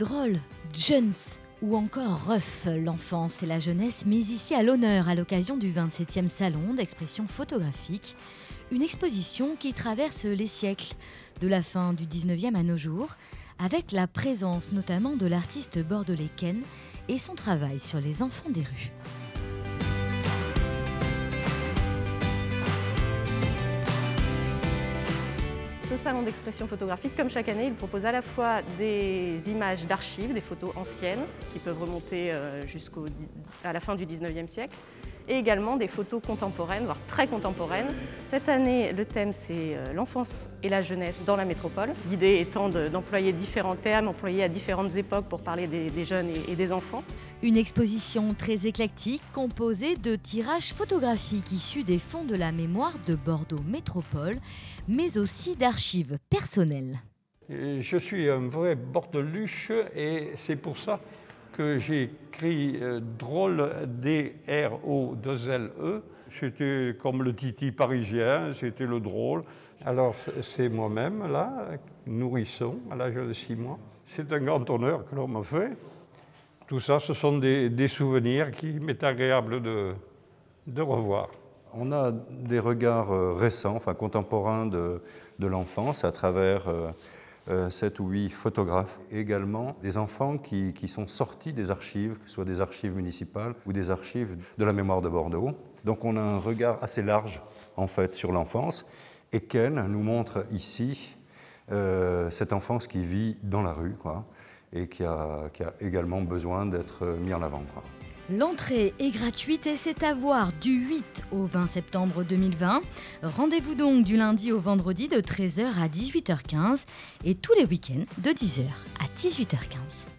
Drôle, Jeunes ou encore Rough, l'enfance et la jeunesse mise ici à l'honneur à l'occasion du 27e Salon d'expression photographique, une exposition qui traverse les siècles, de la fin du 19e à nos jours, avec la présence notamment de l'artiste bordelais Ken et son travail sur les enfants des rues. Ce salon d'expression photographique, comme chaque année, il propose à la fois des images d'archives, des photos anciennes qui peuvent remonter à la fin du 19e siècle, et également des photos contemporaines, voire très contemporaines. Cette année, le thème c'est l'enfance et la jeunesse dans la métropole. L'idée étant d'employer différents termes, employés à différentes époques pour parler des jeunes et des enfants. Une exposition très éclectique composée de tirages photographiques issus des fonds de la mémoire de Bordeaux Métropole, mais aussi d'archives personnelles. Je suis un vrai bordeluche et c'est pour ça que j'ai écrit Drôle, D-R-O-2-L-E. C'était comme le titi parisien, c'était le drôle. Alors c'est moi-même, là, nourrisson, à l'âge de 6 mois. C'est un grand honneur que l'on m'a fait. Tout ça, ce sont des souvenirs qui m'est agréable de revoir. On a des regards récents, enfin contemporains de l'enfance à travers 7 ou 8 photographes. Et également des enfants qui sont sortis des archives, que ce soit des archives municipales ou des archives de la mémoire de Bordeaux. Donc on a un regard assez large en fait sur l'enfance. Et Ken nous montre ici cette enfance qui vit dans la rue, quoi, et qui a également besoin d'être mis en avant, quoi. L'entrée est gratuite et c'est à voir du 8 au 20 septembre 2020. Rendez-vous donc du lundi au vendredi de 13h à 18h15 et tous les week-ends de 10h à 18h15.